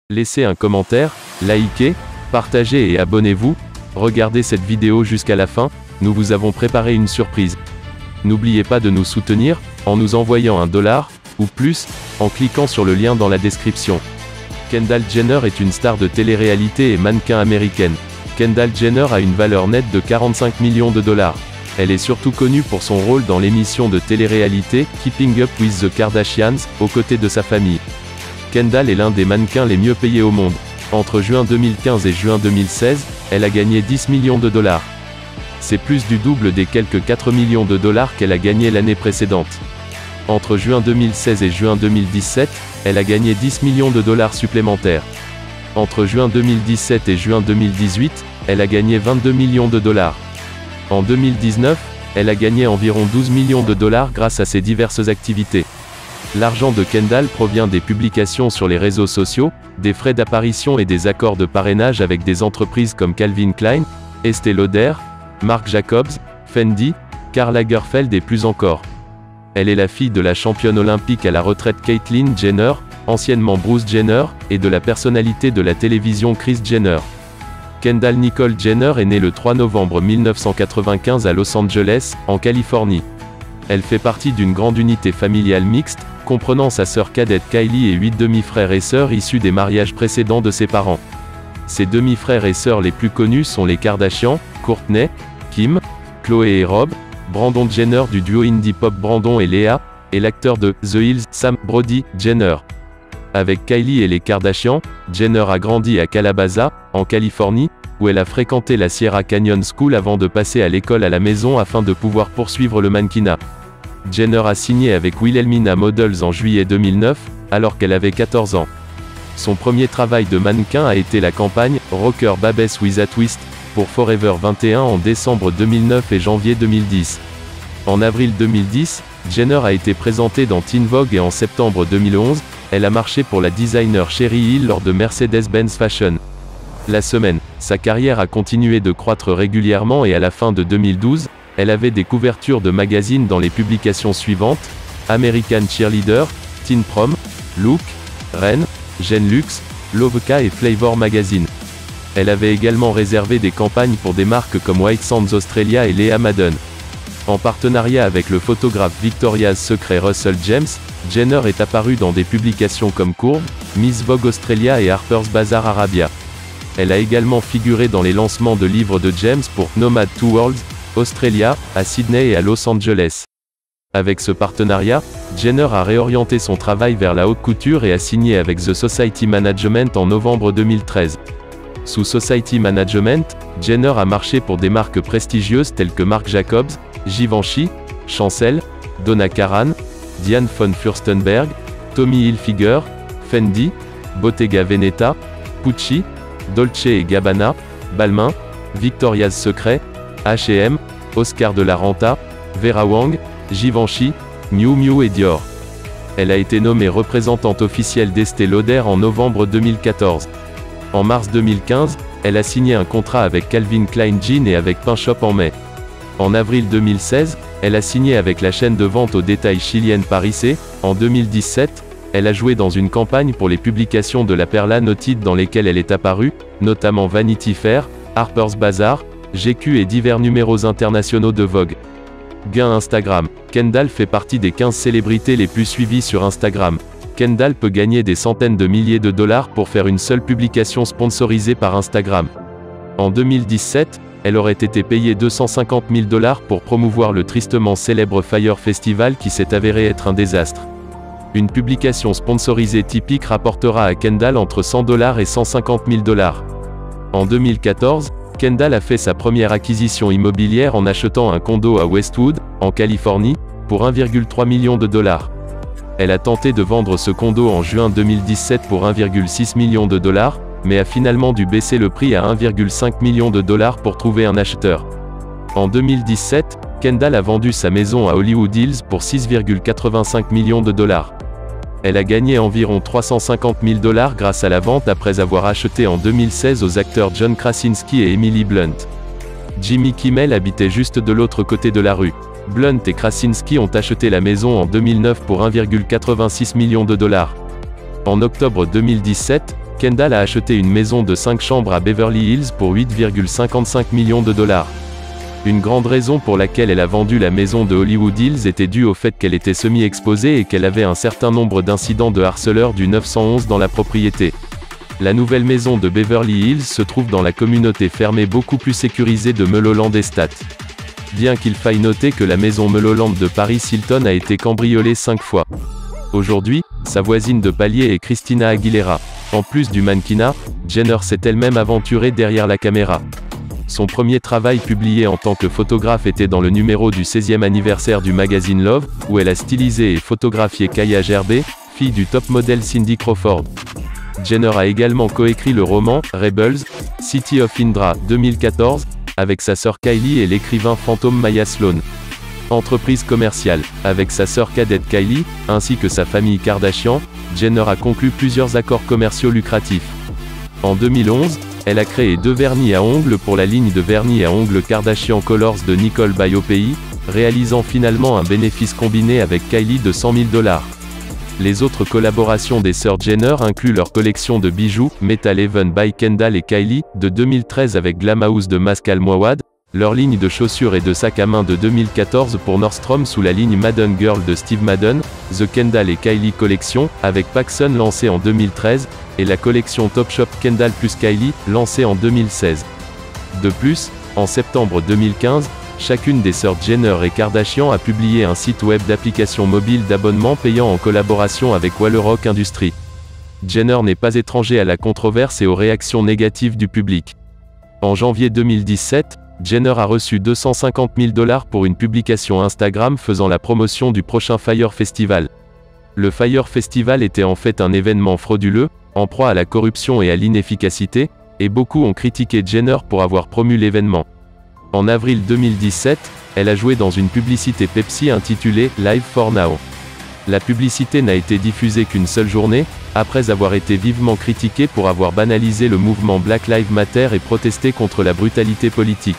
Laissez un commentaire, likez, partagez et abonnez-vous. Regardez cette vidéo jusqu'à la fin, nous vous avons préparé une surprise. N'oubliez pas de nous soutenir, en nous envoyant $1, ou plus, en cliquant sur le lien dans la description. Kendall Jenner est une star de télé-réalité et mannequin américaine. Kendall Jenner a une valeur nette de 45 millions de dollars. Elle est surtout connue pour son rôle dans l'émission de télé-réalité Keeping Up with the Kardashians, aux côtés de sa famille. Kendall est l'un des mannequins les mieux payés au monde. Entre juin 2015 et juin 2016, elle a gagné 10 millions de dollars. C'est plus du double des quelques 4 millions de dollars qu'elle a gagné l'année précédente. Entre juin 2016 et juin 2017, elle a gagné 10 millions de dollars supplémentaires. Entre juin 2017 et juin 2018, elle a gagné 22 millions de dollars. En 2019, elle a gagné environ 12 millions de dollars grâce à ses diverses activités. L'argent de Kendall provient des publications sur les réseaux sociaux, des frais d'apparition et des accords de parrainage avec des entreprises comme Calvin Klein, Estée Lauder, Marc Jacobs, Fendi, Karl Lagerfeld et plus encore. Elle est la fille de la championne olympique à la retraite Caitlyn Jenner, anciennement Bruce Jenner, et de la personnalité de la télévision Kris Jenner. Kendall Nicole Jenner est née le 3 novembre 1995 à Los Angeles, en Californie. Elle fait partie d'une grande unité familiale mixte, comprenant sa sœur cadette Kylie et 8 demi-frères et sœurs issus des mariages précédents de ses parents. Ses demi-frères et sœurs les plus connus sont les Kardashian, Kourtney, Kim, Khloé et Rob, Brandon Jenner du duo indie pop Brandon et Léa, et l'acteur de The Hills, Sam Brody Jenner. Avec Kylie et les Kardashian, Jenner a grandi à Calabasas, en Californie, où elle a fréquenté la Sierra Canyon School avant de passer à l'école à la maison afin de pouvoir poursuivre le mannequinat. Jenner a signé avec Wilhelmina Models en juillet 2009, alors qu'elle avait 14 ans. Son premier travail de mannequin a été la campagne « Rocker Babes with a Twist » pour Forever 21 en décembre 2009 et janvier 2010. En avril 2010, Jenner a été présentée dans Teen Vogue et en septembre 2011, elle a marché pour la designer Sherry Hill lors de Mercedes-Benz Fashion. La semaine, sa carrière a continué de croître régulièrement et à la fin de 2012, elle avait des couvertures de magazines dans les publications suivantes: American Cheerleader, Teen Prom, Look, Ren, Gen Luxe, Loveka et Flavor Magazine. Elle avait également réservé des campagnes pour des marques comme White Sands Australia et Lea Madden. En partenariat avec le photographe Victoria's Secret Russell James, Jenner est apparue dans des publications comme Curve, Miss Vogue Australia et Harper's Bazaar Arabia. Elle a également figuré dans les lancements de livres de James pour Nomad Two Worlds, Australia, à Sydney et à Los Angeles. Avec ce partenariat, Jenner a réorienté son travail vers la haute couture et a signé avec The Society Management en novembre 2013. Sous Society Management, Jenner a marché pour des marques prestigieuses telles que Marc Jacobs, Givenchy, Chancel, Donna Karan, Diane von Furstenberg, Tommy Hilfiger, Fendi, Bottega Veneta, Pucci, Dolce & Gabbana, Balmain, Victoria's Secret, H&M, Oscar de la Renta, Vera Wang, Givenchy, Miu Miu et Dior. Elle a été nommée représentante officielle d'Estée Lauder en novembre 2014. En mars 2015, elle a signé un contrat avec Calvin Klein Jeans et avec Pinshop en mai. En avril 2016, elle a signé avec la chaîne de vente au détail chilienne Paris. En 2017, elle a joué dans une campagne pour les publications de la Perla Noted dans lesquelles elle est apparue, notamment Vanity Fair, Harper's Bazaar, GQ et divers numéros internationaux de Vogue. Gain Instagram. Kendall fait partie des 15 célébrités les plus suivies sur Instagram. Kendall peut gagner des centaines de milliers de dollars pour faire une seule publication sponsorisée par Instagram. En 2017, elle aurait été payée 250 000 $ pour promouvoir le tristement célèbre Fyre Festival qui s'est avéré être un désastre. Une publication sponsorisée typique rapportera à Kendall entre 100 $ et 150 000 $. En 2014, Kendall a fait sa première acquisition immobilière en achetant un condo à Westwood, en Californie, pour 1,3 million de dollars. Elle a tenté de vendre ce condo en juin 2017 pour 1,6 million de dollars, mais a finalement dû baisser le prix à 1,5 million de dollars pour trouver un acheteur. En 2017, Kendall a vendu sa maison à Hollywood Hills pour 6,85 millions de dollars. Elle a gagné environ 350 000 $ grâce à la vente après avoir acheté en 2016 aux acteurs John Krasinski et Emily Blunt. Jimmy Kimmel habitait juste de l'autre côté de la rue. Blunt et Krasinski ont acheté la maison en 2009 pour 1,86 million de dollars. En octobre 2017, Kendall a acheté une maison de 5 chambres à Beverly Hills pour 8,55 millions de dollars. Une grande raison pour laquelle elle a vendu la maison de Hollywood Hills était due au fait qu'elle était semi-exposée et qu'elle avait un certain nombre d'incidents de harceleurs du 911 dans la propriété. La nouvelle maison de Beverly Hills se trouve dans la communauté fermée beaucoup plus sécurisée de Mulholland Estate. Bien qu'il faille noter que la maison Mulholland de Paris Hilton a été cambriolée 5 fois. Aujourd'hui, sa voisine de palier est Christina Aguilera. En plus du mannequinat, Jenner s'est elle-même aventurée derrière la caméra. Son premier travail publié en tant que photographe était dans le numéro du 16e anniversaire du magazine Love, où elle a stylisé et photographié Kaya Gervais, fille du top modèle Cindy Crawford. Jenner a également coécrit le roman « Rebels, City of Indra » 2014, avec sa sœur Kylie et l'écrivain fantôme Maya Sloan. Entreprise commerciale. Avec sa sœur cadette Kylie, ainsi que sa famille Kardashian, Jenner a conclu plusieurs accords commerciaux lucratifs. En 2011, elle a créé 2 vernis à ongles pour la ligne de vernis à ongles Kardashian Colors de Nicole Biopi, réalisant finalement un bénéfice combiné avec Kylie de 100 000 $. Les autres collaborations des sœurs Jenner incluent leur collection de bijoux, Metal Heaven by Kendall et Kylie, de 2013 avec Glam House de Mascal Mouawad, leur ligne de chaussures et de sacs à main de 2014 pour Nordstrom sous la ligne Madden Girl de Steve Madden, The Kendall et Kylie Collection, avec Paxson lancée en 2013, et la collection Topshop Kendall plus Kylie, lancée en 2016. De plus, en septembre 2015, chacune des sœurs Jenner et Kardashian a publié un site web d'application mobile d'abonnement payant en collaboration avec Wallerrock Industries. Jenner n'est pas étranger à la controverse et aux réactions négatives du public. En janvier 2017, Jenner a reçu 250 000 $ pour une publication Instagram faisant la promotion du prochain Fyre Festival. Le Fyre Festival était en fait un événement frauduleux, en proie à la corruption et à l'inefficacité, et beaucoup ont critiqué Jenner pour avoir promu l'événement. En avril 2017, elle a joué dans une publicité Pepsi intitulée « Live for Now ». La publicité n'a été diffusée qu'une seule journée, après avoir été vivement critiquée pour avoir banalisé le mouvement Black Lives Matter et protesté contre la brutalité politique.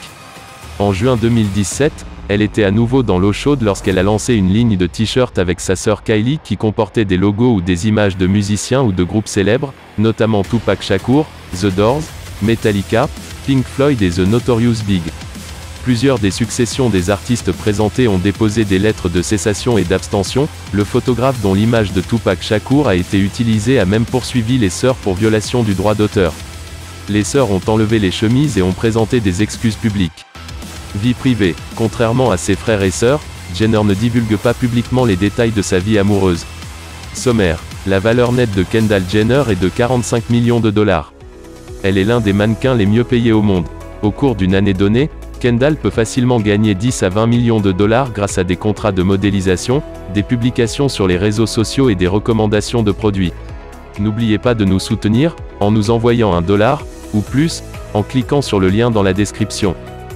En juin 2017, elle était à nouveau dans l'eau chaude lorsqu'elle a lancé une ligne de t-shirts avec sa sœur Kylie qui comportait des logos ou des images de musiciens ou de groupes célèbres, notamment Tupac Shakur, The Doors, Metallica, Pink Floyd et The Notorious Big. Plusieurs des successions des artistes présentés ont déposé des lettres de cessation et d'abstention. Le photographe dont l'image de Tupac Shakur a été utilisée a même poursuivi les sœurs pour violation du droit d'auteur. Les sœurs ont enlevé les chemises et ont présenté des excuses publiques. Vie privée. Contrairement à ses frères et sœurs, Jenner ne divulgue pas publiquement les détails de sa vie amoureuse. Sommaire. La valeur nette de Kendall Jenner est de 45 millions de $. Elle est l'un des mannequins les mieux payés au monde. Au cours d'une année donnée, Kendall peut facilement gagner 10 à 20 millions de $ grâce à des contrats de modélisation, des publications sur les réseaux sociaux et des recommandations de produits. N'oubliez pas de nous soutenir, en nous envoyant $1, ou plus, en cliquant sur le lien dans la description.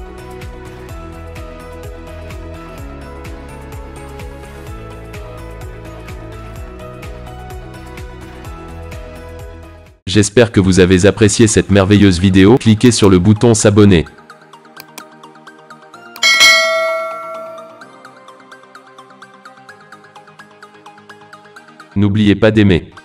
J'espère que vous avez apprécié cette merveilleuse vidéo. Cliquez sur le bouton s'abonner. N'oubliez pas d'aimer.